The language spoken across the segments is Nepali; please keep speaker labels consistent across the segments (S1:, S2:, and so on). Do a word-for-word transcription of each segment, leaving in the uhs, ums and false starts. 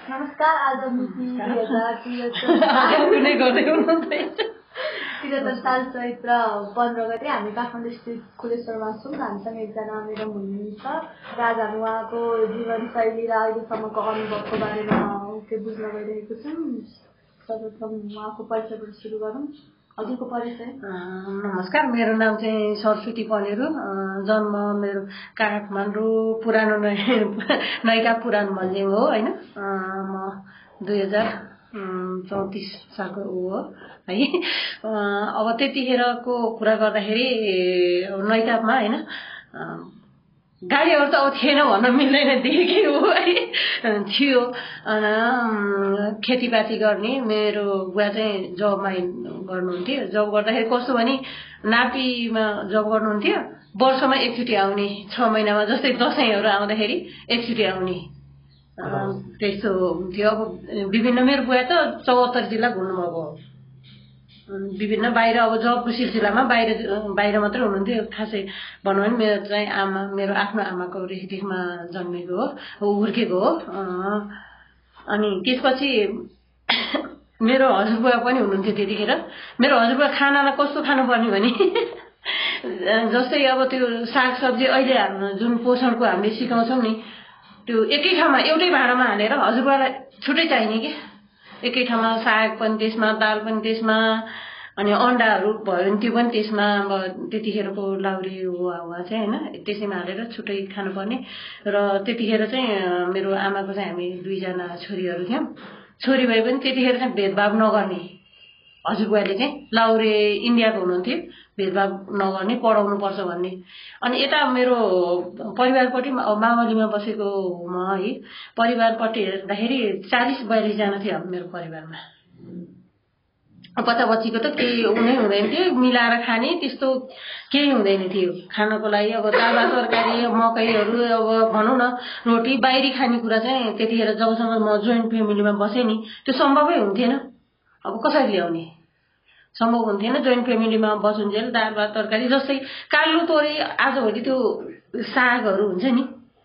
S1: नमस्कार, आज मिति दुई हजार त्रिहत्तर साल चैत्र पन्ध्र गते हामी काठमाडौँ स्थित कुलेश्वरमा छौँ। हामीसँग एकजना म्याडम हुनुहुन्छ र आज हामी उहाँको जीवनशैली र अहिलेसम्मको अनुभवको बारेमा के बुझ्न गइरहेको छौँ। सर्वप्रथम उहाँको परिचयबाट सुरु गरौँ। हजुरको परिचय?
S2: नमस्कार, मेरो नाम चाहिँ सरस्वती पनेरू। जन्म मेरो काठमाडौँ पुरानो नैका पुरानो मल्जिङ हो होइन। म दुई हजार चौतिस सालको ऊ हो है। अब त्यतिखेरको कुरा गर्दाखेरि नैकामा होइन गाडीहरू त अब थिएन भन्न मिल्दैन, देखेकै हो है थियो। खेतीपाती गर्ने मेरो बुवा चाहिँ जबमा गर्नुहुन्थ्यो। जब गर्दाखेरि कस्तो भने नापीमा जब गर्नुहुन्थ्यो। वर्षमा एकचोटि आउने, छ महिनामा जस्तै दसैँहरू आउँदाखेरि एकचोटि आउने त्यस्तो हुन्थ्यो। अब विभिन्न मेरो बुवा त चौहत्तर जिल्ला घुम्नुभएको हो। विभिन्न बाहिर अब जबको सिलसिलामा बाहिर बाहिर मात्रै हुनुहुन्थ्यो। खासै भनौँ भने मेरो चाहिँ आमा मेरो आफ्नो आमाको रेखदेखमा जन्मेको हो, हुर्केको हो। अनि त्यसपछि मेरो हजुरबुवा पनि हुनुहुन्थ्यो त्यतिखेर। मेरो हजुरबुवा खानालाई कस्तो खानुपर्ने भने जस्तै अब त्यो सागसब्जी अहिले जुन पोषणको हामीले सिकाउँछौँ नि, त्यो एकै ठाउँमा एउटै भाँडामा हालेर हजुरबुवालाई छुट्टै चाहिने कि एकै ठाउँमा साग पनि त्यसमा, दाल पनि त्यसमा, अनि अन्डाहरू भयो भने त्यो पनि त्यसमा। अब त्यतिखेरको लाउरी हुवा चाहिँ होइन त्यसैमा हालेर छुट्टै खानुपर्ने। र त्यतिखेर चाहिँ मेरो आमाको चाहिँ हामी दुईजना छोरीहरू थियौँ। छोरी भए पनि त्यतिखेर चाहिँ भेदभाव नगर्ने हजुरबुवाले चाहिँ, लाउरे इन्डियाको हुनुहुन्थ्यो, भेदभाव नगर्ने, पढाउनु पर्छ भन्ने। अनि यता मेरो परिवारपट्टि मावलीमा बसेको म है, परिवारपट्टि हेर्दाखेरि चालिस बयालिसजना थियो मेरो परिवारमा। बच्चा बच्चीको त केही हुनै हुँदैन थियो, मिलाएर खाने त्यस्तो केही हुँदैन थियो। खानको लागि अब दाल तरकारी मकैहरू अब भनौँ न रोटी बाहिरी खाने कुरा चाहिँ त्यतिखेर जबसम्म म जोइन्ट फ्यामिलीमा बसेँ नि त्यो सम्भवै हुन्थेन। अब कसरी ल्याउने सम्भव हुन्थेन। जोइन्ट फ्यामिलीमा बसुन्जेल दाल भात तरकारी जस्तै कालो तोरी आजभोलि त्यो सागहरू हुन्छ नि,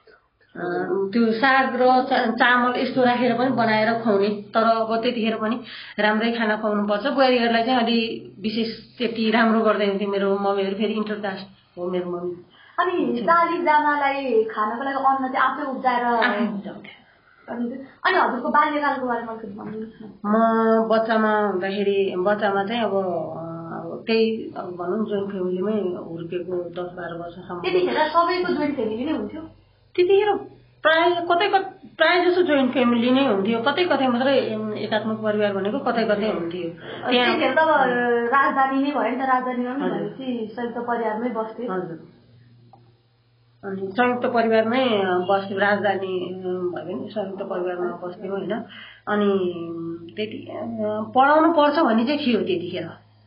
S2: त्यो साग र चामल यस्तो राखेर पनि बनाएर खुवाउने। तर अब त्यतिखेर पनि राम्रै खाना खुवाउनु पर्छ। बुहारीहरूलाई चाहिँ अलि विशेष त्यति राम्रो गर्दै हुन्थ्यो। मेरो मम्मीहरू फेरि इन्टरकास्ट हो मेरो मम्मी।
S1: अनि चालिसजनालाई खानको लागि अन्न चाहिँ आफै उब्जाएर
S2: उब्जाउँथ्यो।
S1: अनि हजुरको बाल्यकालको बारेमा के भन्नुहुन्छ?
S2: म बच्चामा हुँदाखेरि बच्चामा चाहिँ अब त्यही अब भनौँ जोइन्ट फ्यामिलीमै हुर्केको दस बाह्र वर्षसम्म।
S1: त्यतिखेर सबैको जोइन्ट फ्यामिली नै हुन्थ्यो?
S2: त्यतिखेर प्राय कतै कतै प्राय जसो जोइन्ट फ्यामिली नै हुन्थ्यो। कतै कतै मात्रै एकात्मक परिवार भनेको कतै कतै हुन्थ्यो।
S1: त्यतिखेर त राजधानी नै भयो नि त, राजधानीमा पनि भनेपछि संयुक्त परिवारमै बस्थ्यो।
S2: हजुर, अनि संयुक्त परिवारमै बस्थ्यो, राजधानी भयो भने संयुक्त परिवारमा बस्थ्यौँ होइन। अनि त्यति पढाउनु पर्छ भन्ने चाहिँ थियो त्यतिखेर।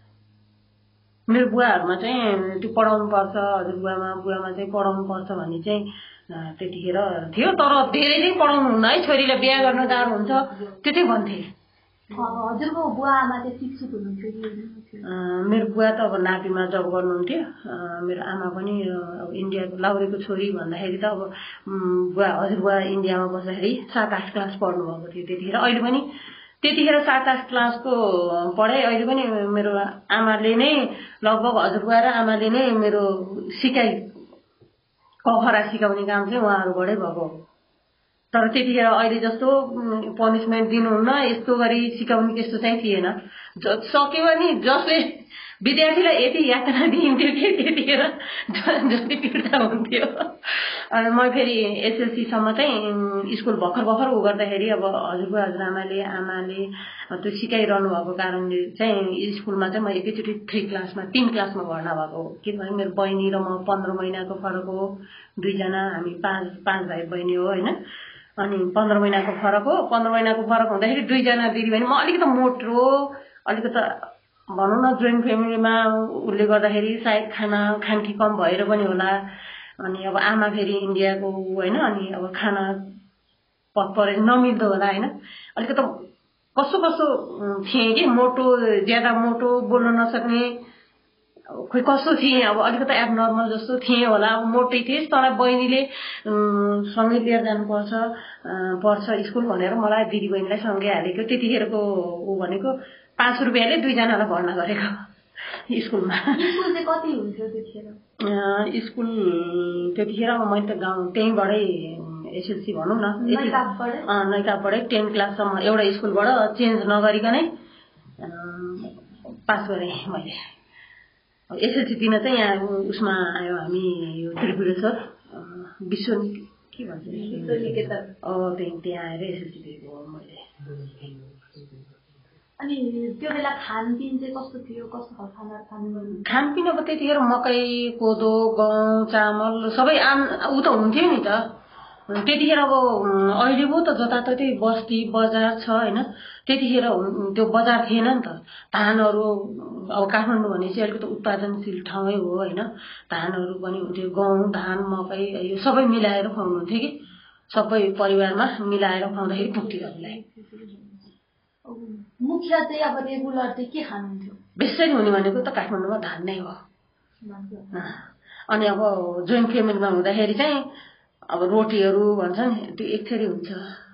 S2: मेरो बुवाहरूमा चाहिँ त्यो पढाउनु पर्छ, हजुरबुवामा बुवामा चाहिँ पढाउनु पर्छ भन्ने चाहिँ त्यतिखेर थियो। तर धेरै चाहिँ पढाउनु हुन्न है, छोरीलाई बिहा गर्न गाह्रो हुन्छ त्यो चाहिँ भन्थे।
S1: हजुरको बुवा आमा चाहिँ शिक्षित हुनुहुन्थ्यो?
S2: मेरो बुवा त अब नापीमा जब गर्नुहुन्थ्यो। मेरो आमा पनि अब इन्डियाको लाउरेको छोरी भन्दाखेरि त अब बुवा हजुरबुवा इन्डियामा बस्दाखेरि सात आठ क्लास पढ्नुभएको थियो त्यतिखेर। अहिले पनि त्यतिखेर सात आठ क्लासको पढाइ अहिले पनि मेरो आमाले नै लगभग हजुरबुवा र आमाले नै मेरो सिकाइ कखरा सिकाउने काम चाहिँ उहाँहरूबाटै भएको। तर त्यतिखेर अहिले जस्तो पनिसमेन्ट दिनुहुन्न, यस्तो गरी सिकाउने त्यस्तो चाहिँ थिएन। सक्यो भने जसले विद्यार्थीलाई यति यातना दिइन्थ्यो कि त्यतिखेर जति पिर्ता हुन्थ्यो। अनि म फेरि एसएलसीसम्म चाहिँ स्कुल भर्खर भर्खर उ गर्दाखेरि अब हजुरबुवा हजुरआमाले आमाले त्यो सिकाइरहनु भएको कारणले चाहिँ स्कुलमा चाहिँ म एकैचोटि थ्री क्लासमा तिन क्लासमा भर्ना भएको हो। किनभने मेरो बहिनी र म पन्ध्र महिनाको फरक हो, दुईजना हामी पाँच पाँच भाइ बहिनी हो होइन। अनि पन्ध्र महिनाको फरक हो। पन्ध्र महिनाको फरक हुँदाखेरि दुईजना दिदीबहिनी, म अलिकति मोटो अलिकति भनौँ न जोइन्ट फ्यामिलीमा उसले गर्दाखेरि सायद खाना खान्की कम भएर पनि होला। अनि अब आमा फेरि इन्डियाको होइन, अनि अब खाना परे नमिल्दो होला होइन। अलिकति कस्तो कस्तो थिएँ कि मोटो, ज्यादा मोटो, बोल्न नसक्ने, खोइ कस्तो थिएँ अब अलिकति एबनर्मल जस्तो थिएँ होला अब मोटै थिएँ तर बहिनीले सँगै लिएर जानुपर्छ पर्छ स्कुल भनेर मलाई दिदी बहिनीलाई सँगै हालेको त्यतिखेरको ऊ भनेको पाँच रुपियाँले दुईजनालाई भर्ना गरेको स्कुलमा
S1: स्कुल चाहिँ कति हुन्थ्यो त्यतिखेर
S2: स्कुल त्यतिखेर अब मैले त गाउँ त्यहीँबाटै एसएलसी भनौँ न नैकापबाटै टेन क्लाससम्म एउटा स्कुलबाट चेन्ज नगरिकनै पास गरेँ मैले एसएलसी दिन चाहिँ यहाँ उसमा आयो हामी यो त्रिपुरेश्वर विश्व के भन्छ त्यही त्यहाँ आएर एसएलसी दिएको हो मैले
S1: अनि त्यो बेला खानपिन चाहिँ कस्तो थियो कस्तो खालको खानाहरू खानु
S2: खानपिन अब त्यतिखेर मकै कोदो गहुँ चामल सबै आम ऊ त हुन्थ्यो नि त त्यतिखेर अब अहिले पो त जताततै बस्ती बजार छ होइन त्यतिखेर त्यो बजार थिएन नि त धानहरू अब काठमाडौँ भनेपछि अलिकति उत्पादनशील ठाउँै हो होइन धानहरू पनि हुन्थ्यो गहुँ धान मकै यो सबै मिलाएर खुवाउनुहुन्थ्यो कि सबै परिवारमा मिलाएर खुवाउँदाखेरि पुग्थ्यो हामीलाई
S1: मुख्य चाहिँ अब रेगुलर चाहिँ के खानुहुन्थ्यो
S2: बेसरी हुने भनेको त काठमाडौँमा धान नै हो अनि अब जोइन्ट फ्यामिलीमा हुँदाखेरि चाहिँ अब रोटीहरू भन्छ नि त्यो एक थरी हुन्छ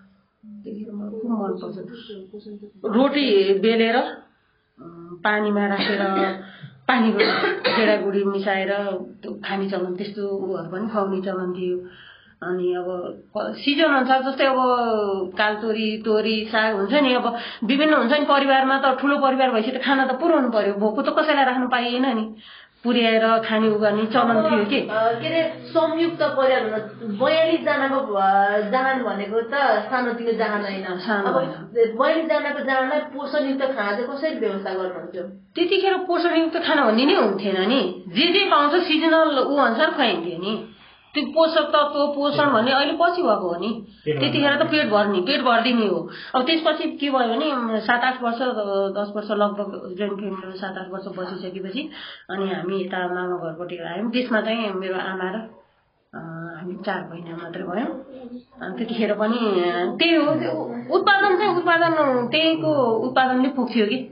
S2: मनपर्छ रोटी बेलेर पानीमा राखेर पानीको गेडागुडी मिसाएर त्यो खाने चलन त्यस्तो उहरू पनि खुवाउने चलन थियो अनि अब सिजन अनुसार जस्तै अब कालतोरी तोरी साग हुन्छ नि अब विभिन्न हुन्छ नि परिवारमा त ठुलो परिवार भएपछि त खाना त पुर्याउनु पर्यो भोको त कसैलाई राख्नु पाइएन नि पुर्याएर खाने उगाउने चलन थियो कि
S1: के अरे संयुक्त परिवारमा बयालिस जनाको जहान भनेको त सानोतिनो जहान होइन बयालिस जनाको जहानलाई पोषणयुक्त खाना चाहिँ कसरी व्यवस्था गर्नुहुन्थ्यो
S2: त्यतिखेर पोषणयुक्त खाना भन्ने नै हुन्थेन नि जे जे पाउँछ सिजनल ऊ अनुसार खुवाइन्थ्यो नि त्यो पोषक तत्त्व पोषण भन्ने अहिले पछि भएको हो नि त्यतिखेर त पेट भर्ने पेट भरिदिने हो अब त्यसपछि के भयो भने सात आठ वर्ष दस वर्ष लगभग जोइन्ट फ्यामिलीमा सात आठ वर्ष बसिसकेपछि अनि हामी यता मामा घरपट्टि आयौँ त्यसमा चाहिँ मेरो आमा र हामी चार महिना मात्रै भयौँ अनि त्यतिखेर पनि त्यही हो उत्पादन चाहिँ उत्पादन त्यहीको उत्पादनले पुग्थ्यो कि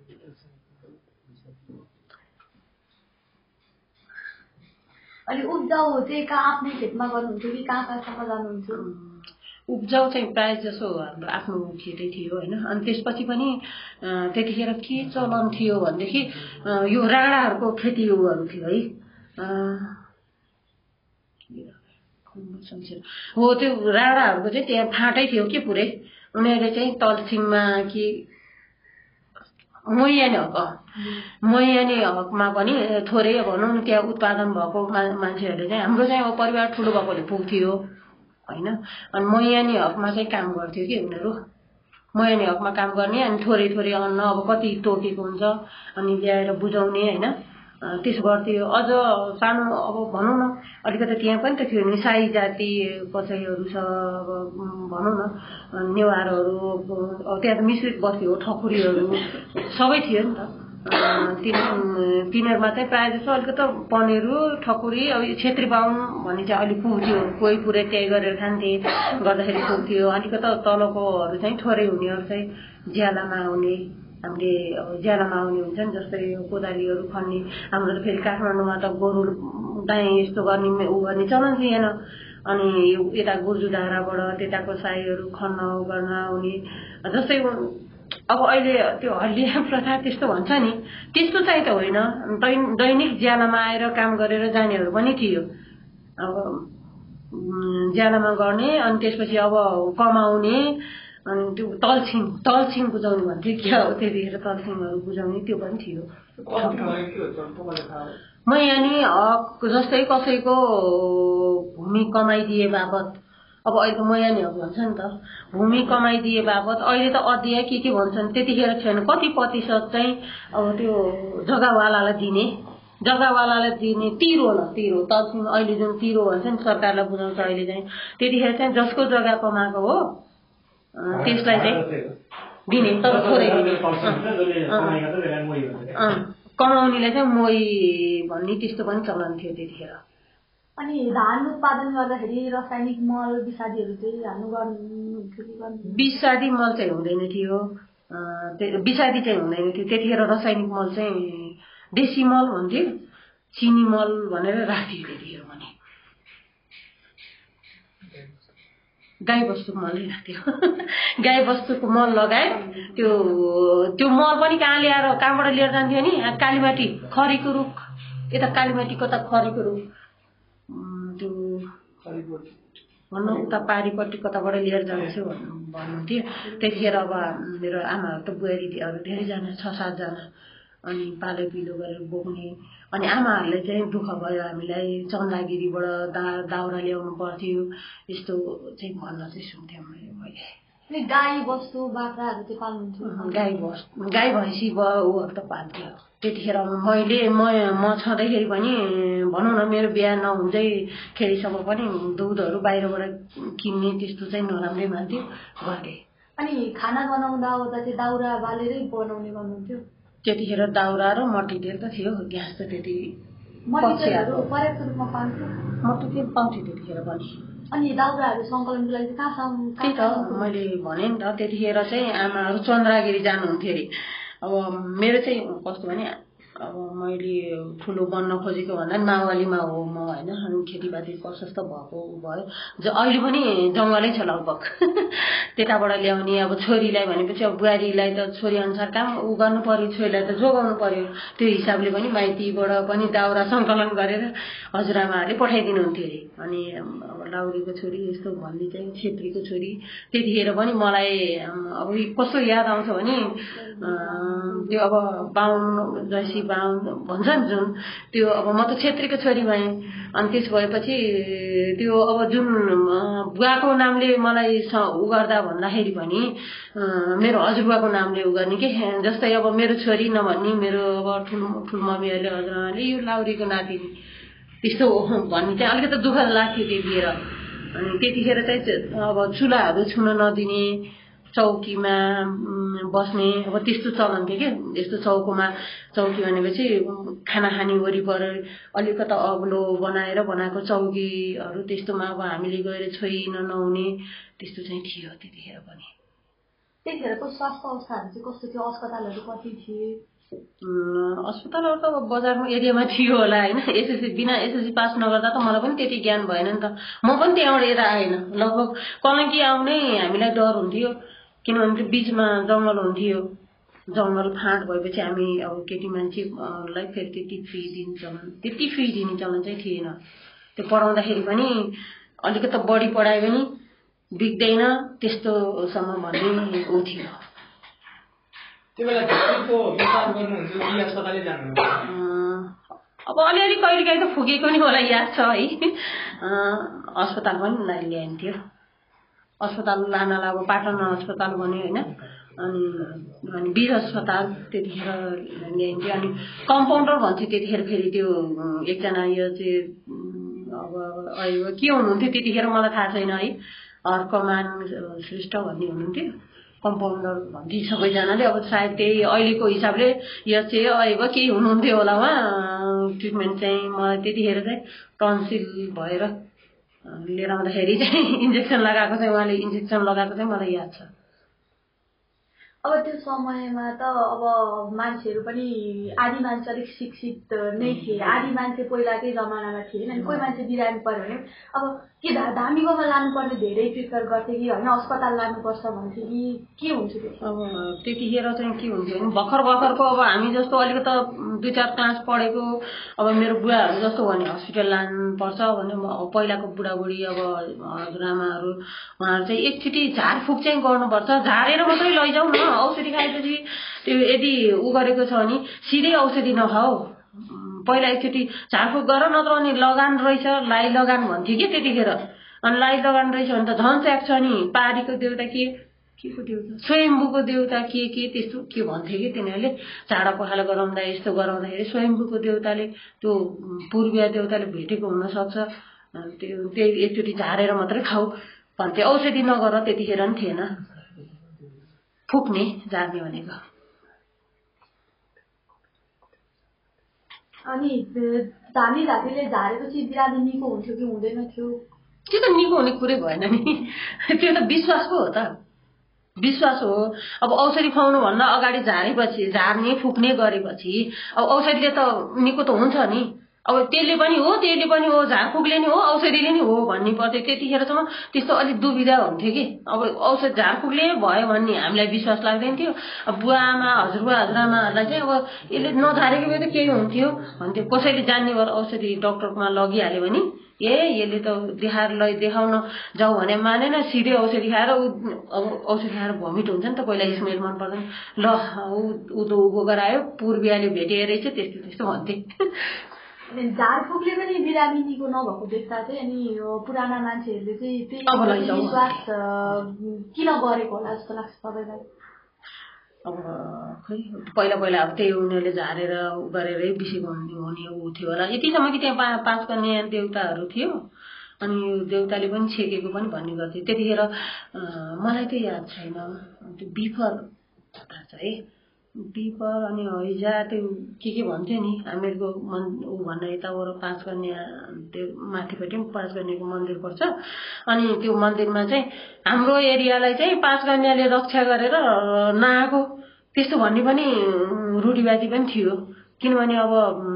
S1: अनि उब्जाउ चाहिँ कहाँ आफ्नै खेतमा गर्नुहुन्थ्यो कि कहाँ कहाँसम्म जानुहुन्थ्यो
S2: उब्जाउ चाहिँ प्रायः जसो हाम्रो आफ्नो खेतै थियो होइन अनि त्यसपछि पनि त्यतिखेर के चलन थियो भनेदेखि यो राणाहरूको खेतीहरू थियो है हो त्यो राणाहरूको चाहिँ त्यहाँ फाँटै थियो कि पुरै उनीहरूले चाहिँ तलसिङमा कि मैयाने हक मैयाने हकमा पनि थोरै भनौँ त्यहाँ उत्पादन भएको मान्छेहरूले चाहिँ हाम्रो चाहिँ अब परिवार ठुलो भएकोले पुग्थ्यो होइन अनि मैयाने हकमा चाहिँ काम गर्थ्यो कि उनीहरू मैयाने हकमा काम गर्ने अनि थोरै थोरै अन्न अब कति टोकेको हुन्छ अनि ल्याएर बुझाउने होइन त्यसो गर्थ्यो अझ सानो अब भनौँ न अलिकति त्यहाँ पनि त थियो नि साई जाति कसैहरू छ अब भनौँ न नेवारहरू अब त्यहाँ त मिश्रित बस्ती हो ठकुरीहरू सबै थियो नि त तिनीहरूमा चाहिँ प्रायः जस्तो अलिकति पनेरू ठकुरी अब छेत्री बाहुन भन्ने चाहिँ अलिक पुग्थ्यो कोही पुरै त्यही गरेर खान्थे गर्दाखेरि पुग्थ्यो अलिकति तलकोहरू चाहिँ थोरै हुनेहरू चाहिँ ज्यालामा आउने हामीले अब ज्यालामा आउने हुन्छ नि जस्तै कोदालीहरू खन्ने हाम्रो त फेरि काठमाडौँमा त गोरु गाई यस्तो गर्ने ऊ गर्ने चलन थिएन अनि यता गुर्जु धाराबाट त्यताको साईहरू खन्न गर्न आउने जस्तै अब अहिले त्यो हल्लिया प्रथा त्यस्तो भन्छ नि त्यस्तो चाहिँ त होइन दैनिक ज्यालामा आएर काम गरेर जानेहरू पनि थियो अब ज्यालामा गर्ने अनि त्यसपछि अब कमाउने अनि त्यो तलछिङ तलछिङ बुझाउने भन्थ्यो क्या हो त्यतिखेर तलछिङहरू बुझाउने त्यो पनि थियो म यहाँ नि हक जस्तै कसैको भूमि कमाइदिए बापत अब अहिले त मैयाने हक भन्छ नि त भूमि कमाइदिए बापत अहिले त अध्याय के के भन्छन् त्यतिखेर छैन कति प्रतिशत चाहिँ अब त्यो जग्गावालालाई दिने जग्गावालालाई दिने तिरो ल तिरो तलछिङ अहिले जुन तिरो भन्छ नि सरकारलाई बुझाउँछ अहिले चाहिँ त्यतिखेर चाहिँ जसको जग्गा कमाएको हो त्यसलाई चाहिँ दिने तर थोरै कमाउनेलाई चाहिँ मोही भन्ने त्यस्तो पनि चलन थियो त्यतिखेर
S1: अनि धान उत्पादन गर्दाखेरि रासायनिक मल विषादीहरू चाहिँ हाल्नु गर्नु
S2: विषादी मल चाहिँ हुँदैन थियो विषादी चाहिँ हुँदैन थियो त्यतिखेर रासायनिक मल चाहिँ डेसिमल भन्थ्यो चिनीमल भनेर राख्थ्यो त्यतिखेर भने गाई बस्तुको मल राख्थ्यो गाई बस्तुको मल लगाए त्यो त्यो मल पनि कहाँ ल्याएर कहाँबाट लिएर जान्थ्यो नि कालीमाटी खरीको रुख यता कालीमाटीको त खरीको रुख त्यो भन्नु उता पारीपट्टि कताबाट लिएर जान्छु भन्नुहुन्थ्यो त्यतिखेर अब मेरो आमाहरू त बुहारीहरू धेरैजना छ सातजना अनि पालो पिलो गरेर बोक्ने अनि आमाहरूले चाहिँ दुःख भयो हामीलाई चन्दागिरीबाट दा दाउरा ल्याउनु पर्थ्यो यस्तो चाहिँ भन्न चाहिँ सुन्थेँ मैले
S1: अनि गाई बस्तु बाख्राहरू चाहिँ पाल्नुहुन्थ्यो
S2: गाई बस्तु गाई भैँसी भयो ऊहरू त पाल्थ्यो त्यतिखेर मैले म म छँदैखेरि पनि भनौँ न मेरो बिहा नहुँदैखेरिसम्म पनि दुधहरू बाहिरबाट किन्ने त्यस्तो चाहिँ नराम्रै मान्थ्यो गरेँ
S1: अनि खाना बनाउँदा ओर्दा चाहिँ दाउरा बालेरै बनाउने गर्नुहुन्थ्यो
S2: त्यतिखेर दाउरा र मट्टीतेल त थियो ग्यास त त्यति
S1: मट्टीतेलहरू पर्याप्त रूपमा पाउँथ्यो
S2: मट्टीतेल पाउँथ्यो त्यतिखेर पनि
S1: अनि दाउराहरू सङ्कलनको लागि कहाँसम्म
S2: त्यही त मैले भने नि त त्यतिखेर चाहिँ आमाहरू चन्द्रागिरी जानुहुन्थ्यो अरे अब मेरो चाहिँ कस्तो भने अब मैले ठुलो बन्न खोजेको भन्दा माओवालीमा हो म होइन अनि खेतीपाती प्रशस्त भएको भयो अहिले पनि जङ्गलै छ लगभग त्यताबाट ल्याउने अब छोरीलाई भनेपछि अब बुहारीलाई त छोरी अनुसार काम उ गर्नु पर्यो छोरीलाई त जोगाउनु पर्यो त्यो हिसाबले पनि माइतीबाट पनि दाउरा सङ्कलन गरेर हजुरआमाहरूले पठाइदिनुहुन्थ्यो अरे अनि अब लाउरीको छोरी यस्तो भन्ने चाहिँ छेत्रीको छोरी त्यतिखेर पनि मलाई अब कस्तो याद आउँछ भने त्यो अब बाहुन जैसी बाहुन भन्छ नि जुन त्यो अब म त छेत्रीको छोरी भएँ अनि त्यस भएपछि त्यो अब जुन बुवाको नामले मलाई उ गर्दा भन्दाखेरि पनि मेरो हजुरबुवाको नामले उ गर्ने के जस्तै अब मेरो छोरी नभन्ने मेरो अब ठुल ठुल मम्मीहरूले हजुरआमाले यो लाउरीको नातिनी त्यस्तो भन्ने चाहिँ अलिकति दुःख लाग्थ्यो त्यतिखेर अनि त्यतिखेर चाहिँ अब चुलाहरू छुन नदिने चौकीमा बस्ने अब त्यस्तो चलन थियो कि यस्तो चौकोमा चौकी भनेपछि खाना खाने वरिपरि अलिकति अग्लो बनाएर बनाएको चौकीहरू त्यस्तोमा अब हामीले गएर छोई नहुने त्यस्तो चाहिँ थियो त्यतिखेर पनि
S1: त्यतिखेरको स्वास्थ्य अवस्थाहरू चाहिँ कस्तो थियो अस्पतालहरू कति थिए
S2: अस्पतालहरू त अब बजारमा एरियामा थियो होला होइन एसएससी बिना एसएससी पास नगर्दा त मलाई पनि त्यति ज्ञान भएन नि त म पनि त्यहाँबाट यता आएन लगभग कलङ्की आउनै हामीलाई डर हुन्थ्यो किनभने त्यो बिचमा जङ्गल हुन्थ्यो जङ्गल फाँट भएपछि हामी अब केटी मान्छेलाई फेरि त्यति फी दिने चलन त्यति फी दिने चलन चाहिँ थिएन त्यो पढाउँदाखेरि पनि अलिकति बढी पढायो भने बिग्दैन त्यस्तोसम्म भन्ने ऊ थियो अब अलिअलि कहिले काहीँ त फुकेको नि मलाई याद छ है अस्पताल पनि ल्याइन्थ्यो अस्पताल लानलाई अब पाटन अस्पताल भन्यो होइन अनि अनि वीर अस्पताल त्यतिखेर ल्याइन्थ्यो अनि कम्पाउन्डर भन्थ्यो त्यतिखेर फेरि त्यो एकजना यो चाहिँ अब अहिले के हुनुहुन्थ्यो त्यतिखेर मलाई थाहा छैन है हर्कमान श्रेष्ठ भन्ने हुनुहुन्थ्यो कम्पाउन्डर भन्थे सबैजनाले अब सायद त्यही अहिलेको हिसाबले यो चाहिँ अहिले केही हुनुहुन्थ्यो होला उहाँ ट्रिटमेन्ट चाहिँ मलाई त्यतिखेर चाहिँ टन्सिल भएर लिएर आउँदाखेरि चाहिँ इन्जेक्सन लगाएको चाहिँ उहाँले इन्जेक्सन लगाएको चाहिँ मलाई याद छ
S1: अब त्यो समयमा त अब मान्छेहरू पनि आदि मान्छे अलिक शिक्षित नै थिए आदि मान्छे पहिलाकै जमानामा थिएन अनि कोही मान्छे बिरामी पर्यो भने अब के धामीकोमा लानुपर्ने धेरै प्रिफर गर्थे कि होइन अस्पताल लानुपर्छ भन्थे कि के हुन्थ्यो त्यो
S2: अब त्यतिखेर चाहिँ के हुन्थ्यो भने भर्खर भर्खरको अब हामी जस्तो अलिकति दुई चार क्लास पढेको अब मेरो बुढाहरू जस्तो भने हस्पिटल लानुपर्छ भने पहिलाको बुढाबुढी अब हजुरआमाहरू उहाँहरू चाहिँ एकचोटि झारफुक चाहिँ गर्नुपर्छ झारेर मात्रै लैजाउँ न औषधि खाएपछि त्यो यदि उ गरेको छ भने सिधै औषधि नखाऊ पहिला एकचोटि झारफुक गर नत्र अनि लगान रहेछ लाई लगान भन्थ्यो कि त्यतिखेर अनि लाई लगान रहेछ भने त झन् च्याक्छ नि पारीको देउता के के को देउता स्वयम्भूको देउता के के त्यस्तो के भन्थ्यो कि तिनीहरूले चाडा पखाला गराउँदा यस्तो गराउँदाखेरि स्वयम्भूको देउताले त्यो पूर्वीय देउताले भेटेको हुनसक्छ त्यो त्यही एकचोटि झारेर मात्रै खाऊ भन्थे औषधि नगर त्यतिखेर पनि थिएन फुक्ने झार्ने भनेको
S1: अनि धामी झाँक्रीले झारेपछि बिरामी निको हुन्थ्यो कि हुँदैन थियो
S2: त्यो त निको हुने कुरै भएन नि त्यो त विश्वास पो हो त विश्वास हो। अब औषधि खुवाउनु भन्न अगाडि झारेपछि झार्ने फुक्ने गरेपछि अब औषधिले त निको त हुन्छ नि। अब त्यसले पनि हो त्यसले पनि हो झारफुकले नि हो औषधिले नि हो भन्ने पर्थ्यो। त्यतिखेरसम्म त्यस्तो अलिक दुविधा हुन्थ्यो कि अब औषध झारफुकले भयो भन्ने हामीलाई विश्वास लाग्दैन थियो। अब बुवा आमा हजुरबुवा हजुरआमाहरूलाई चाहिँ अब यसले नझारेको भए त केही हुन्थ्यो भन्थ्यो। कसैले जान्ने भएर औषधि डक्टरमा लगिहाल्यो भने ए यसले त देखाएर लै देखाउन जाउँ भने मानेन, सिधै औषधि खाएर ऊ औषधि खाएर भमिट हुन्छ नि त, पहिला स्मेल मन पर्दैन, ल ऊ त उँभो गरायो पूर्वियाले भेटिए रहेछ त्यस्तो त्यस्तो भन्थे।
S1: झारफुकले पनि बिरामीको नभएको देख्दा चाहिँ अनि पुराना मान्छेहरूले चाहिँ त्यही विश्वास किन गरेको होला जस्तो लाग्छ तपाईँलाई?
S2: अब खै पहिला पहिला अब त्यही उनीहरूले झारेर गरेरै बिसी हुने ऊ थियो होला। यतिसम्म कि त्यहाँ पा पाँच कन्या देउताहरू थियो अनि देउताले पनि छेकेको पनि भन्ने गर्थ्यो। त्यतिखेर मलाई त याद छैन, त्यो बिफर थाहा छ है, बिफर अनि हैजा त्यो के के भन्थ्यो नि हामीहरूको मन ऊ भन्न यताबाट पाँच कन्या त्यो माथिपट्टि पनि पाँच कन्याको मन्दिर पर्छ। अनि त्यो मन्दिरमा चाहिँ हाम्रो एरियालाई चाहिँ पाँच कन्याले रक्षा गरेर नआएको त्यस्तो भन्ने पनि रूढिवादी पनि थियो। किनभने अब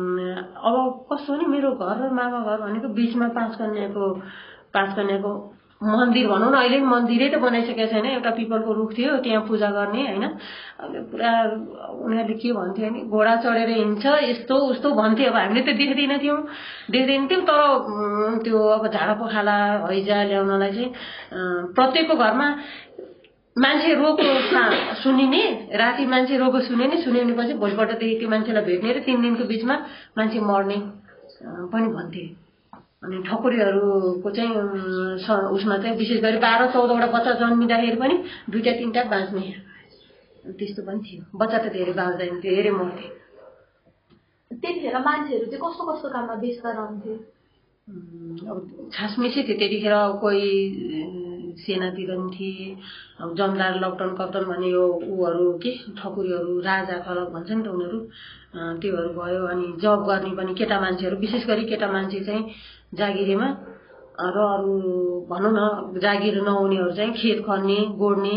S2: अब कस्तो नि मेरो घर र मामा घर भनेको बिचमा पाँच कन्याको पाँच कन्याको मन्दिर भनौँ न, अहिले पनि मन्दिरै त बनाइसकेको छैन, एउटा पिपलको रुख थियो त्यहाँ पूजा गर्ने होइन। पुरा उनीहरूले के भन्थ्यो भने घोडा चढेर हिँड्छ यस्तो उस्तो भन्थ्यो। अब हामीले त देख्दैन थियौँ देख्दैन थियौँ तर त्यो अब झाडा पखाला हैजा ल्याउनलाई चाहिँ प्रत्येकको घरमा मान्छे रोको सुनिने, राति मान्छे रोको सुनिने, सुनिनेपछि भोलिपल्टदेखि त्यो मान्छेलाई भेट्ने र तिन दिनको बिचमा मान्छे मर्ने पनि भन्थे। अनि ठकुरीहरूको चाहिँ उसमा चाहिँ विशेष गरी बाह्र चौधवटा बच्चा जन्मिँदाखेरि पनि दुईटा तिनवटा बाँच्ने त्यस्तो पनि थियो। बच्चा त धेरै बाँच्दैन थियो, धेरै मर्थे।
S1: त्यतिखेर मान्छेहरू चाहिँ कस्तो कस्तो काममा व्यस्त रहन्थे?
S2: अब छासमिसै थियो त्यतिखेर, कोही सेनातिर पनि थिए, अब जमदार लकडाउन कप्तान भने यो ऊहरू के ठकुरीहरू राजा खलक भन्छ नि त उनीहरू, त्योहरू भयो। अनि जब गर्ने पनि केटा मान्छेहरू, विशेष गरी केटा मान्छे चाहिँ जागिरीमा र अरू भनौँ न जागिर नहुनेहरू चाहिँ खेत खन्ने गोड्ने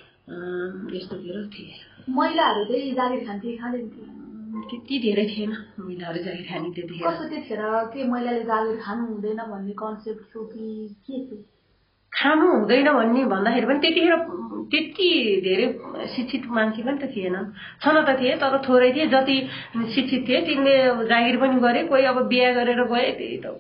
S2: यस्तोतिर थिए।
S1: महिलाहरू चाहिँ जागिर खान्थे खाँदैन थिए?
S2: त्यति धेरै थिएन महिलाहरू जागिर खाने त्यतिखेर।
S1: कस्तो त्यतिखेर के महिलाले जागिर खानु हुँदैन भन्ने कन्सेप्ट थियो कि के थियो?
S2: खानु हुँदैन भन्ने भन्दाखेरि पनि त्यतिखेर त्यति धेरै शिक्षित मान्छे पनि त थिएनन्, छन त थिए तर थोरै थिए। जति शिक्षित थिए तिनले जागिर पनि गरे, कोही अब बिहा गरेर गए। त्यही त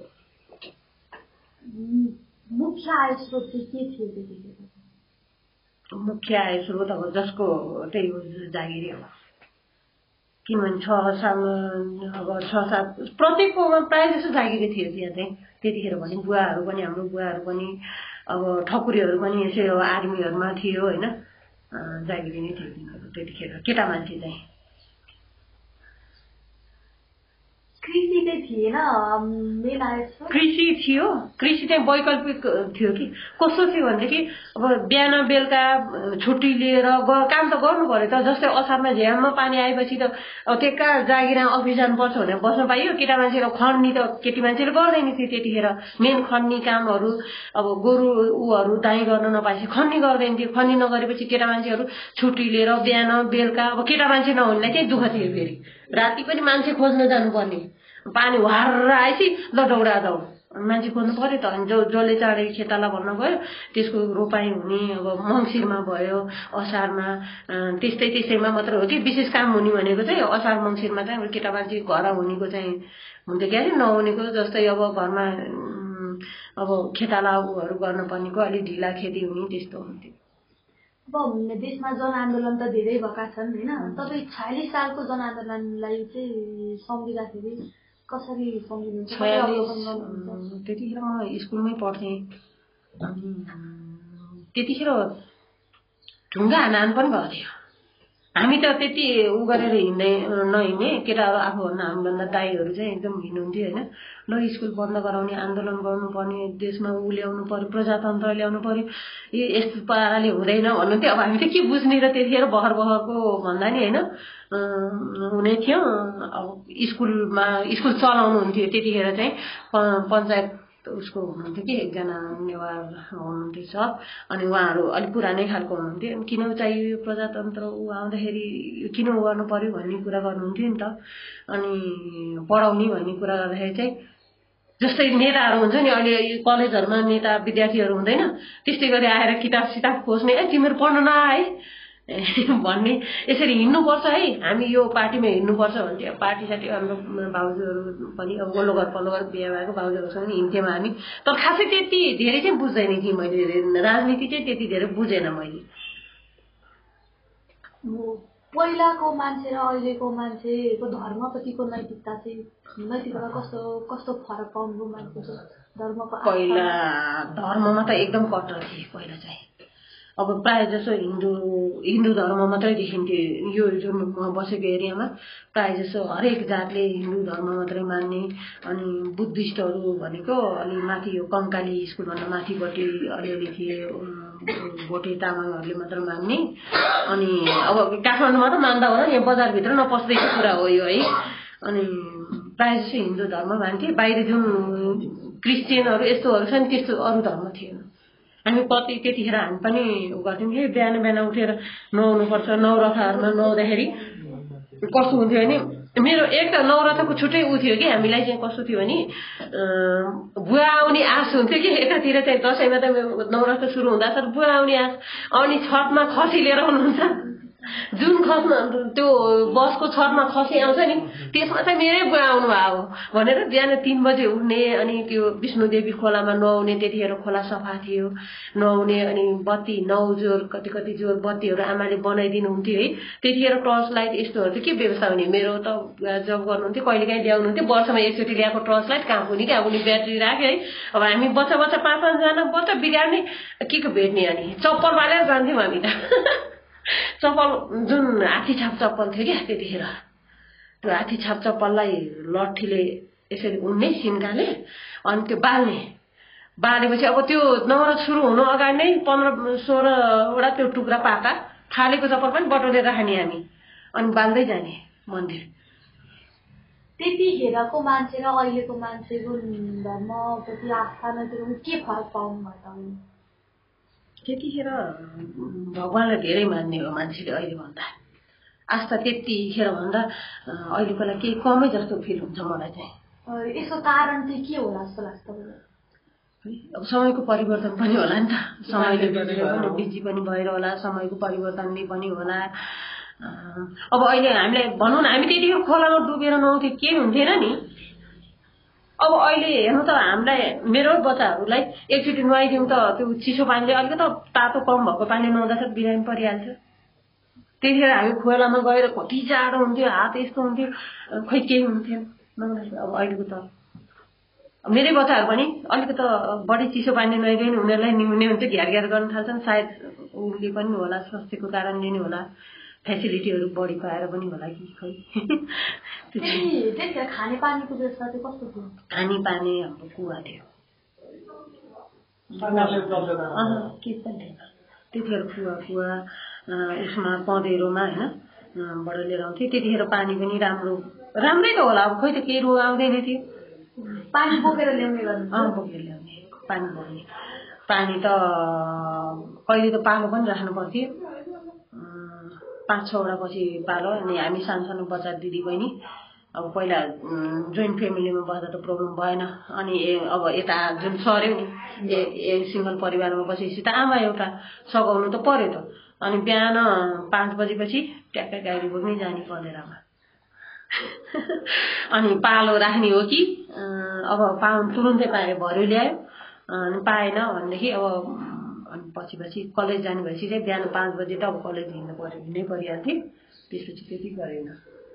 S1: मुख्य आय स्रोत चाहिँ के थियो त्यतिखेर?
S2: मुख्य आय स्रोत अब जसको त्यही हो जागिरी हो। किनभने छ साल अब छ सात प्रत्येककोमा प्रायः जस्तो जागिरी थियो त्यहाँ चाहिँ त्यतिखेर भने। बुवाहरू पनि हाम्रो बुवाहरू पनि अब ठकुरीहरू पनि यसो अब आर्मीहरूमा थियो होइन, जागिरी नै थियो तिनीहरू त्यतिखेर केटा मान्छे चाहिँ।
S1: कृषि चाहिँ थिएन मेन आय स्रोत? कृषि
S2: थियो, कृषि चाहिँ वैकल्पिक थियो कि कस्तो थियो भनेदेखि अब बिहान बेलुका छुट्टी लिएर काम त गर्नु पर्यो त। जस्तै असारमा झ्याममा पानी आएपछि त अब त्यो कहाँ जागिर अफिस जानुपर्छ भनेर बस्न पाइयो? केटा मान्छेले खन्नी त केटी मान्छेले गर्दैन थियो त्यतिखेर। मेन खन्नी कामहरू अब गोरु ऊहरू दाइँ गर्न नपाएपछि खन्नी गर्दैन थियो। खन्नी नगरेपछि केटा मान्छेहरू छुट्टी लिएर बिहान बेलुका, अब केटा मान्छे नहुनेलाई चाहिँ दुःख थियो। फेरि राति पनि मान्छे खोज्न जानुपर्ने, पानी वार आएपछि ल दौडा दौड मान्छे खोज्नु पर्यो त। अनि जो जसले चाँडै खेताला भन्न गयो त्यसको रोपाइँ हुने अब मङ्सिरमा भयो, असारमा त्यस्तै त्यस्तैमा मात्र हो कि विशेष काम हुने भनेको चाहिँ असार मङ्सिरमा चाहिँ केटा मान्छे घर हुनेको चाहिँ हुन्थ्यो क्या नहुनेको। जस्तै अब घरमा अब खेताला ऊहरू गर्न पर्नेको अलिक ढिला खेती हुने त्यस्तो हुन्थ्यो।
S1: अब देशमा जनआन्दोलन त धेरै भएका छन् होइन, तपाईँ छयालिस सालको जनआन्दोलनलाई चाहिँ सम्झिँदाखेरि कसरी सम्झिनुहुन्छ?
S2: त्यतिखेर म स्कुलमै पढ्थेँ। अनि त्यतिखेर ढुङ्गा हानाहान पनि भएको थियो। हामी त त्यति उ गरेर हिँड्दै नहिँड्ने, केटाहरू आफूभन्दा हामीभन्दा दाइहरू चाहिँ एकदम हिँड्नुहुन्थ्यो होइन। ल स्कुल बन्द गराउने, आन्दोलन गर्नुपर्ने, देशमा ऊ ल्याउनु पर्यो, प्रजातन्त्र ल्याउनु पर्यो, यो यस्तो पाराले हुँदैन भन्नुहुन्थ्यो। अब हामी त के बुझ्ने र त्यतिखेर भर भरको भन्दा नि होइन हुने थियो। अब स्कुलमा स्कुल चलाउनु हुन्थ्यो त्यतिखेर चाहिँ पञ्चायत उसको हुनुहुन्थ्यो कि एकजना नेवार हुनुहुन्थ्यो सर अनि उहाँहरू अलिक पुरानै खालको हुनुहुन्थ्यो अनि किन चाहियो यो प्रजातन्त्र ऊ आउँदाखेरि किन गर्नु पर्यो भन्ने कुरा गर्नुहुन्थ्यो नि त अनि पढाउने भन्ने कुरा गर्दाखेरि चाहिँ जस्तै नेताहरू हुन्छ नि अहिले कलेजहरूमा नेता विद्यार्थीहरू हुँदैन त्यस्तै गरी आएर किताब सिताब खोज्ने ए तिमीहरू पढ्न नआए भन्ने यसरी हिँड्नुपर्छ है हामी यो पार्टीमा हिँड्नुपर्छ भन्थ्यो पार्टी साथी हाम्रो भाउजूहरू पनि अब वल्लो घर पल्लो घर बिहा भएको भाउजूहरूसँग हिँड्थ्यौँ हामी तर खासै त्यति धेरै चाहिँ बुझ्दैन थिएँ मैले राजनीति चाहिँ त्यति धेरै बुझेन मैले
S1: पहिलाको मान्छे र अहिलेको मान्छेको धर्मप्रतिको नैतिकता चाहिँ नैतिकता कस्तो कस्तो फरक पाउनु मान्छेको धर्मको
S2: पहिला धर्ममा त एकदम कट्टर थिए पहिला चाहिँ अब प्रायः जसो हिन्दू हिन्दू धर्म मात्रै देखिन्थ्यो यो जुन म बसेको एरियामा प्रायः जसो हरेक जातले हिन्दू धर्म मात्रै मान्ने अनि बुद्धिस्टहरू भनेको अलि माथि यो कङ्काली स्कुलभन्दा माथिपट्टि अलिअलि थिए भोटे तामाङहरूले मात्र मान्ने अनि अब काठमाडौँमा त मान्दा होला यहाँ बजारभित्र नपस्दैको कुरा हो यो है अनि प्रायः जसो हिन्दू धर्म मान्थे बाहिर जुन क्रिस्चियनहरू यस्तोहरू छ नि त्यस्तो अरू धर्म थिएन हामी कति त्यतिखेर हामी पनि गर्थ्यौँ कि बिहान बिहान उठेर नुहाउनुपर्छ नौरथाहरूमा नुहाउँदाखेरि कस्तो हुन्थ्यो भने मेरो एक त नौरथाको छुट्टै उ थियो कि हामीलाई चाहिँ कस्तो थियो भने बुवा आउने आश हुन्थ्यो कि यतातिर चाहिँ दसैँमा त नौरथा सुरु हुँदा छ बुवा आउने आश अनि छठमा खसी लिएर आउनुहुन्छ जुन खसमा त्यो बसको छठमा खसी आउँछ नि त्यसमा चाहिँ मेरै बुवा आउनु भयो भनेर बिहान तीन बजे उठ्ने अनि त्यो विष्णुदेवी खोलामा नुहाउने त्यतिखेर खोला सफा थियो नुहाउने अनि बत्ती नौ जोर कति कति जोर बत्तीहरू आमाले बनाइदिनु हुन्थ्यो है त्यतिखेर टर्च लाइट यस्तोहरू चाहिँ के व्यवस्था हुने मेरो त जब गर्नुहुन्थ्यो कहिलेकाहीँ ल्याउनुहुन्थ्यो वर्षमा एकचोटि ल्याएको टर्च लाइट कहाँ हुने कहाँ हुने ब्याट्री राख्यो है अब हामी बच्चा बच्चा पाँच पाँचजना बच्चा बिगार्ने के को भेट्ने अनि चप्पल बालेर जान्थ्यौँ हामी त चप्पल जुन हात्ती छाप चप्पल थियो क्या त्यतिखेर त्यो हात्ती छाप चप्पललाई लट्ठीले यसरी उन्ने सिन्काले अनि त्यो बाल्ने बालेपछि अब त्यो नवरात सुरु हुनु अगाडि नै पन्ध्र सोह्रवटा त्यो टुक्रा पाका फालेको चप्पल पनि बटोलेर राख्ने हामी अनि बाल्दै जाने मन्दिर
S1: त्यतिखेरको मान्छे र अहिलेको मान्छेको धर्मप्रति आस्था नैतिकता के फरक पाउनु भयो
S2: त्यतिखेर भगवान्लाई धेरै मान्ने हो मान्छेले अहिले भन्दा आस्था त्यतिखेर भन्दा अहिलेकोलाई केही कमै जस्तो फिल हुन्छ मलाई चाहिँ
S1: यसको कारण चाहिँ के होला जस्तो लाग्छ
S2: अब समयको परिवर्तन पनि होला नि त समयले गर्दा बिजी पनि भएर होला समयको परिवर्तनले पनि होला अब अहिले हामीलाई भनौँ न हामी त्यतिखेर खोलामा डुबेर नुहाउँथ्यो केही हुन्थेन नि अब अहिले हेर्नु त हामीलाई मेरो बच्चाहरूलाई एकचोटि नुहाइदिउँ त त्यो चिसो पानीले अलिकति तातो कम भएको पानी नुहाउँदा त बिरामी परिहाल्छ त्यतिखेर हामी खोलामा गएर कति जाडो हुन्थ्यो हात यस्तो हुन्थ्यो खोइ केही हुन्थ्यो नुहाउँदाखेरि अब अहिलेको त मेरै बच्चाहरू पनि अलिकति बढी चिसो पानी नुहाइदियो उनीहरूलाई निहुने हुन्छ घ्यार घ्यार गर्न थाल्छन् सायद उसले पनि होला स्वास्थ्यको कारणले नै होला फेसिलिटीहरू बढी पाएर पनि होला कि खै
S1: त्यतिखेर खाने पानीको व्यवस्था चाहिँ कस्तो थियो
S2: खाने पानी हाम्रो कुवा थियो के पनि थिएन त्यतिखेर कुवा कुवा उसमा पँधेरोमा होइन बाट लिएर आउँथ्यो त्यतिखेर पानी पनि राम्रो राम्रै त होला अब खोइ त केही रोग आउँदैन थियो
S1: पानी बोकेर ल्याउने गर्नु
S2: अँ बोकेर ल्याउने पानी बोक्ने पानी त कहिले त पालो पनि राख्नु पर्थ्यो पाँच छवटा पछि पालो अनि हामी सानो सानो बच्चा दिदी बहिनी अब पहिला जोइन्ट फ्यामिलीमा बस्दा त प्रब्लम भएन अनि अब यता जुन सर्यो नि ए सिङ्गल परिवारमा बसेपछि त आमा एउटा सघाउनु त पर्यो त अनि बिहान पाँच बजेपछि ट्याक्कै गाडी बोक्नै जाने पँधेरामा अनि पालो राख्ने हो कि अब पाउनु तुरुन्तै पायो भर्यो ल्यायो अनि पाएन भनेदेखि अब अनि पछि पछि कलेज जानु भएपछि चाहिँ बिहान पाँच बजे त अब कलेज हिँड्नु पर्यो हिँड्नै परिहाल्थ्यो त्यसपछि त्यति गरेन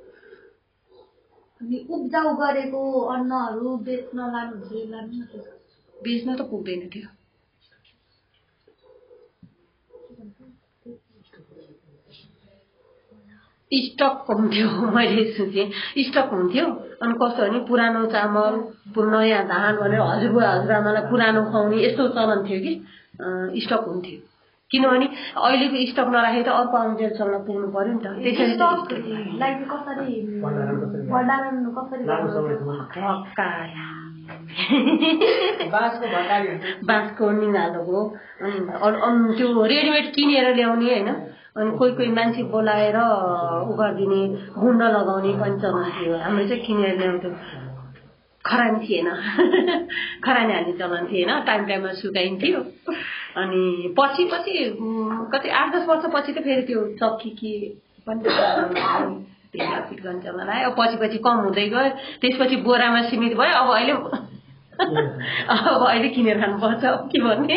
S1: अनि उब्जाउ गरेको अन्नहरू बेच्न लानुहुन्छ
S2: बेच्न त पुग्दैन थियो स्टक हुन्थ्यो मैले सोचेँ स्टक हुन्थ्यो अनि कस्तो भने पुरानो चामल नयाँ धान भनेर हजुरबुवा हजुरआमालाई पुरानो खुवाउने यस्तो चलन थियो कि स्टक हुन्थ्यो किनभने अहिलेको स्टक नराखे त अर्को आउँजेलसम्म पुग्नु पर्यो नि त त्यसरी बाँसको निगालोको अनि त्यो रेडिमेड किनेर ल्याउने होइन अनि कोही कोही मान्छे बोलाएर उ गरिदिने गुन्ड लगाउने पनि चलन थियो हाम्रो चाहिँ किनेर ल्याउँथ्यो खरानी थिएन खरानी हाल्ने चलन थिएन टाइम टाइममा सुकाइन्थ्यो अनि पछि पछि कति आठ दस वर्षपछि त फेरि त्यो चक्की के पनि त्यसलाई फिट गर्ने चलन आयो पछि पछि कम हुँदै गयो त्यसपछि बोरामा सीमित भयो अब अहिले अब अहिले किनेर खानुपर्छ के भन्ने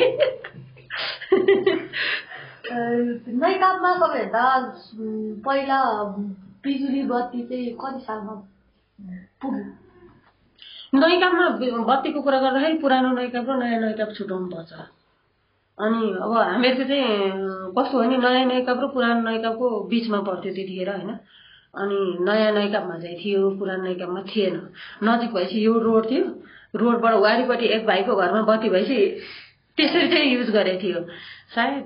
S1: नैकापमा सबैभन्दा पहिला बिजुली बत्ती चाहिँ कति सालमा पुग्यो
S2: नैकापमा बत्तीको कुरा गर्दाखेरि पुरानो नैकाप र नयाँ नैकाप छुटाउनु पर्छ अनि अब हामीहरूको चाहिँ कस्तो हो नि नयाँ नैकाप र पुरानो नैकापको बिचमा पर्थ्यो त्यतिखेर होइन अनि नयाँ नैकापमा चाहिँ थियो पुरानो नैकापमा थिएन नजिक भएपछि यो रोड थियो रोडबाट वारिपट्टि एक भाइको घरमा बत्ती भएपछि त्यसरी चाहिँ युज गरेको थियो सायद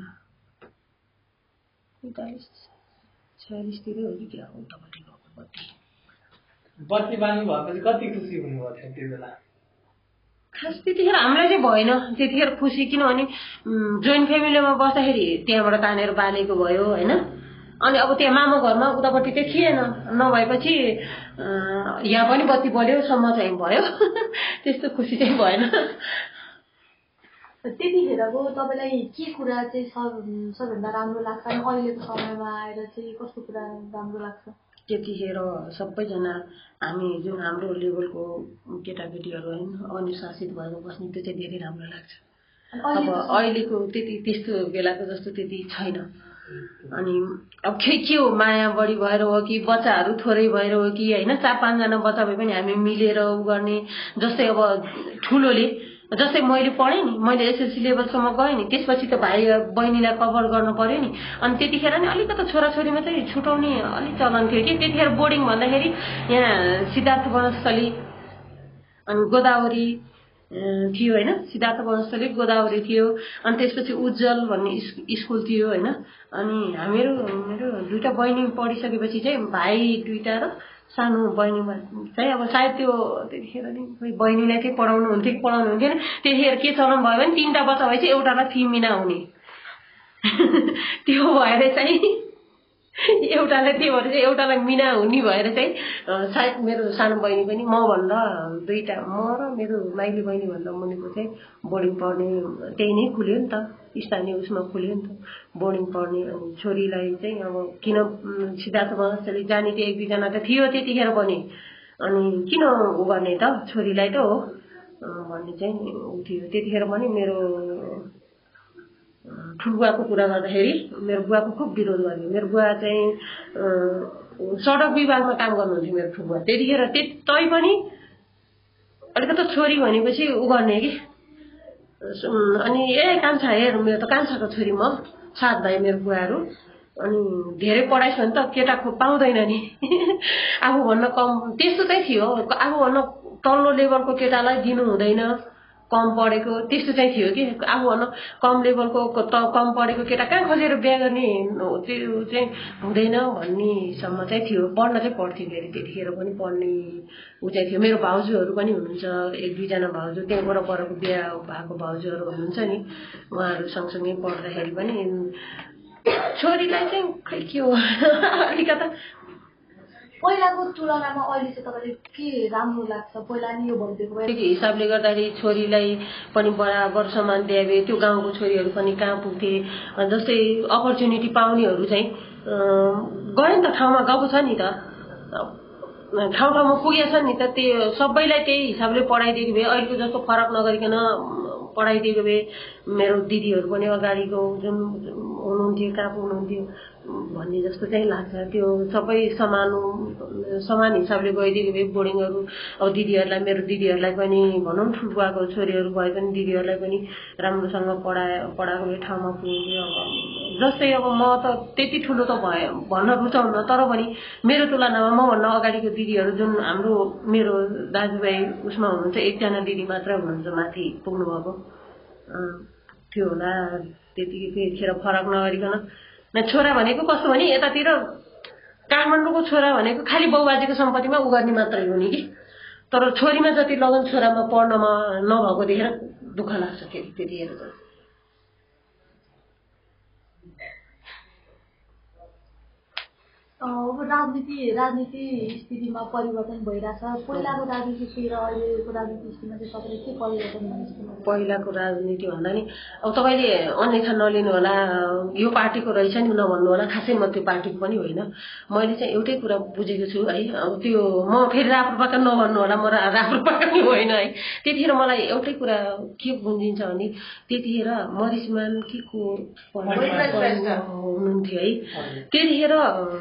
S2: पैँतालिस छयालिसतिरै हो कि क्या हो उतापट्टि गएको बत्ती
S3: बत्ती बाल्नु भएपछि कति खुसी हुनुभएको थियो त्यो बेला
S2: खास त्यतिखेर हामीलाई चाहिँ भएन त्यतिखेर खुसी किनभने जोइन्ट फ्यामिलीमा बस्दाखेरि त्यहाँबाट तानेर बालेको भयो होइन अनि अब त्यहाँ मामा घरमा उतापट्टि चाहिँ थिएन नभएपछि यहाँ पनि बत्ती बल्योसम्म चाहिँ भयो त्यस्तो खुसी चाहिँ भएन
S1: त्यतिखेरको तपाईँलाई के कुरा चाहिँ सबभन्दा राम्रो लाग्छ अनि अहिलेको समयमा आएर चाहिँ कस्तो कुरा राम्रो लाग्छ
S2: त्यतिखेर सबैजना हामी जुन हाम्रो लेभलको केटाकेटीहरू होइन अनुशासित भएर बस्ने त्यो चाहिँ धेरै राम्रो लाग्छ अब अहिलेको त्यति त्यस्तो बेलाको जस्तो त्यति छैन अनि अब के के हो माया बढी भएर हो कि बच्चाहरू थोरै भएर हो कि होइन चार पाँचजना बच्चा भए पनि हामी मिलेर उ गर्ने जस्तै अब ठुलोले जस्तै मैले पढेँ नि मैले एसएलसी लेभलसम्म गएँ नि त्यसपछि त भाइ बहिनीलाई कभर गर्नु पर्यो नि अनि त्यतिखेर नि अलिकति छोराछोरीमा चाहिँ छुटाउने अलिक चलन थियो कि त्यतिखेर बोर्डिङ भन्दाखेरि यहाँ सिद्धार्थ वनस्थली अनि गोदावरी थियो होइन सिद्धार्थ वनस्थली गोदावरी थियो अनि त्यसपछि उज्जवल भन्ने स्कुल थियो होइन अनि हामीहरू मेरो दुईवटा बहिनी पढिसकेपछि चाहिँ भाइ दुईवटा र सानो बहिनीमा चाहिँ अब सायद त्यो त्यतिखेर नि कोही बहिनीलाई चाहिँ पढाउनु हुन्थ्यो कि पढाउनु हुन्थेन त्यतिखेर के चलन भयो भने तिनवटा बच्चा भए चाहिँ एउटालाई फिमिना हुने त्यो भएर चाहिँ एउटालाई त्यो भएर चाहिँ एउटालाई मिना हुने भएर चाहिँ सायद मेरो सानो बहिनी पनि मभन्दा दुईवटा म र मेरो माइली बहिनीभन्दा मुनिको चाहिँ बोर्डिङ पढ्ने त्यही नै खुल्यो नि त स्थानीय उसमा खुल्यो नि त बोर्डिङ पढ्ने अनि छोरीलाई चाहिँ अब किन सिद्धार्थ वनस्थली जाने त्यो एक दुईजना त थियो त्यतिखेर पनि अनि किन उ गर्ने त छोरीलाई त हो भन्ने चाहिँ उ थियो त्यतिखेर पनि मेरो ठुलबुवाको कुरा गर्दाखेरि मेरो बुवाको खुब विरोध गर्यो मेरो बुवा चाहिँ सडक विभागमा काम गर्नुहुन्थ्यो मेरो ठुलबुवा त्यतिखेर तै पनि अलिकति छोरी भनेपछि उ गर्ने कि अनि ए कान्छा हेर मेरो त कान्छाको छोरी म सात भाइ मेरो बुवाहरू अनि धेरै पढाइस् भने त केटा पाउँदैन नि आफूभन्दा कम त्यस्तो चाहिँ थियो आफूभन्दा तल्लो लेभलको केटालाई दिनु हुँदैन कम पढेको त्यस्तो चाहिँ थियो कि आफूभन्दा कम लेभलको कम पढेको केटा कहाँ खोजेर बिहा गर्ने त्यो चाहिँ हुँदैन भन्नेसम्म चाहिँ थियो पढ्न चाहिँ पढ्थ्यो फेरि त्यतिखेर पनि पढ्ने ऊ चाहिँ थियो मेरो भाउजूहरू पनि हुनुहुन्छ एक दुईजना भाउजू त्यहाँबाट परको बिहा भएको भाउजूहरू हुनुहुन्छ नि उहाँहरू सँगसँगै पढ्दाखेरि पनि छोरीलाई चाहिँ खै के हो अलिकता
S1: पहिलाको तुलनामा अहिले चाहिँ तपाईँले के राम्रो लाग्छ पहिला नि यो भनिदिएको भए
S2: हिसाबले गर्दाखेरि छोरीलाई पनि बराबर सम्मान दिए त्यो गाउँको छोरीहरू पनि कहाँ पुग्थे जस्तै अपर्च्युनिटी पाउनेहरू चाहिँ गयो नि त ठाउँमा गएको छ नि त ठाउँ ठाउँमा पुगेछ नि त त्यो सबैलाई त्यही हिसाबले पढाइदिएको भए अहिलेको जस्तो फरक नगरिकन पढाइदिएको भए मेरो दिदीहरू पनि अगाडिको जुन हुनुहुन्थ्यो कहाँ पुग्नुहुन्थ्यो भन्ने जस्तो चाहिँ लाग्छ त्यो सबै समान समान हिसाबले गइदिएको भए बोर्डिङहरू अब दिदीहरूलाई मेरो दिदीहरूलाई पनि भनौँ ठुलबुवाको छोरीहरू भए पनि दिदीहरूलाई पनि राम्रोसँग पढाए पढाएको भए ठाउँमा पुग्यो अब जस्तै अब म त त्यति ठुलो त भए भन्न रुचाउन तर पनि मेरो तुलनामा मभन्दा अगाडिको दिदीहरू जुन हाम्रो मेरो दाजुभाइ उसमा हुनुहुन्छ एकजना दिदी मात्र हुनुहुन्छ माथि पुग्नुभएको त्यो होला त्यतिखेर फरक नगरिकन छोरा भनेको कस्तो भने यतातिर काठमाडौँको छोरा भनेको खालि बाउबाजेको सम्पत्तिमा उ गर्ने मात्रै हो नि कि तर छोरीमा जति लगन छोरामा पढ्नमा नभएको देखेर दुःख लाग्छ फेरि त्यतिखेर चाहिँ।
S1: अब राजनीति राजनीति स्थितिमा परिवर्तन भइरहेछ। पहिलाको राजनीति र अहिलेको राजनीति स्थितिमा चाहिँ तपाईँले के परिवर्तन भन्नुहुन्छ?
S2: पहिलाको राजनीति भन्दा नि अब तपाईँले अन्यथा नलिनु होला, यो पार्टीको रहेछ नि नभन्नु होला, खासै म त्यो पार्टीको पनि होइन। मैले चाहिँ एउटै कुरा बुझेको छु है, अब त्यो म फेरि राप्रपाका नभन्नु होला, म राप्रपाका पनि होइन है। त्यतिखेर मलाई एउटै कुरा के बुझिन्छ भने त्यतिखेर मरिसमान कि को हुनुहुन्थ्यो है, त्यतिखेर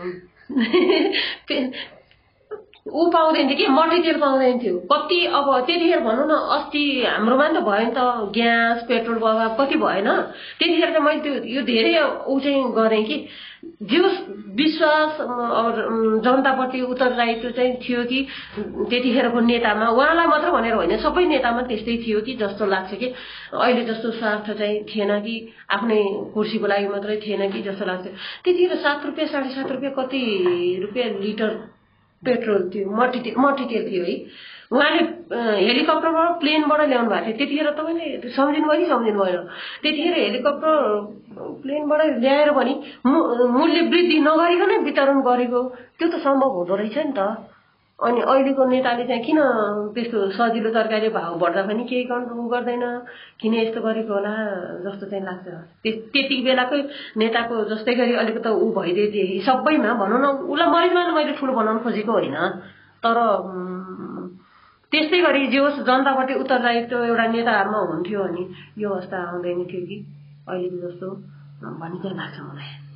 S2: ऊ पाउँदैन थियो कि मटेरियल पाउँदैन थियो कति। अब त्यतिखेर भनौँ न अस्ति हाम्रोमा नि त भयो नि त ग्यास पेट्रोलको अभाव कति भएन। त्यतिखेर चाहिँ मैले त्यो यो धेरै ऊ चाहिँ गरेँ कि जो विश्वास जनताप्रति उत्तरदायित्व चाहिँ थियो कि त्यतिखेरको नेतामा, उहाँलाई मात्र भनेर होइन सबै नेतामा त्यस्तै थियो कि जस्तो लाग्छ कि अहिले जस्तो स्वार्थ चाहिँ थिएन कि आफ्नै कुर्सीको लागि मात्रै थिएन कि जस्तो लाग्छ। त्यतिखेर सात रुपियाँ साढे सात रुपियाँ कति रुपियाँ लिटर पेट्रोल थियो, मटिटे मटिटेल थियो है। उहाँले हेलिकप्टरबाट प्लेनबाट ल्याउनु भएको थियो। त्यतिखेर तपाईँले सम्झिनु भयो कि सम्झिनु भएन? त्यतिखेर हेलिकप्टर प्लेनबाट ल्याएर पनि मूल्य वृद्धि नगरिकन वितरण गरेको त्यो त सम्भव हुँदो रहेछ नि त। अनि अहिलेको नेताले चाहिँ किन त्यस्तो सजिलो तरकारी भाउ बढ्दा पनि केही गर्नु गर्दैन, किन यस्तो गरेको होला जस्तो चाहिँ लाग्छ। त्यति बेलाकै नेताको जस्तै गरी अलिकति त ऊ भइदिए थिए सबैमा भनौँ न। उसलाई मरिजमा मैले ठुलो बनाउनु खोजेको होइन, तर त्यस्तै गरी जे होस् जनतापट्टि उत्तरदायित्व एउटा नेताहरूमा हुन्थ्यो भने यो अवस्था आउँदैन थियो कि अहिलेको जस्तो भन्ने चाहिँ लाग्छ मलाई।